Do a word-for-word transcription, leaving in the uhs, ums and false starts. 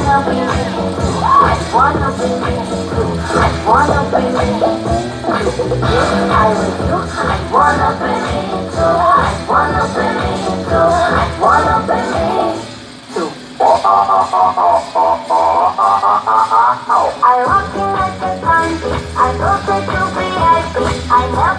wanna be me too. I wanna be me too. If I was you, I wanna be me too. I wanna be me too. I wanna be me too. I rock you like a candy. I go to V I P. I never